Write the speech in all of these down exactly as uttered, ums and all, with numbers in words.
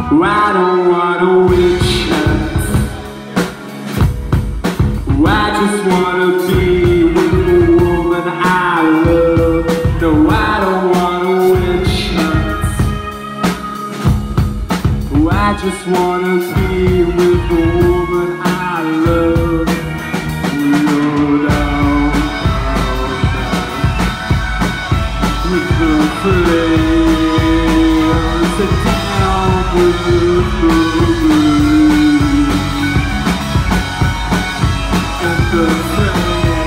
I don't want a witch hunt. I just wanna be with the woman I love. No, I don't want a witch hunt. I just wanna be with the woman I love. We'll go down, down with the flames, sit down with the breeze and the flames.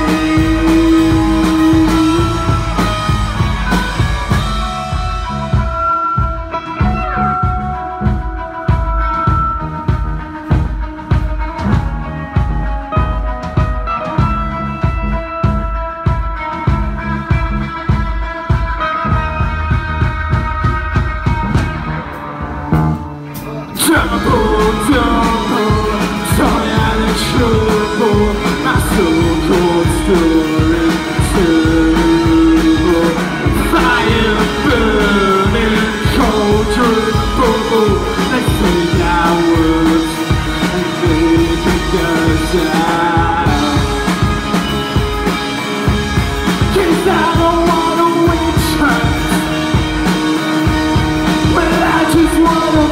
Trouble, trouble, sorry I'm in trouble. My so-called story, terrible. Fire burning, cauldron bubble. Let's take our words and make it goes out. 'Cause I don't want a witch hunt. Well, I just wanna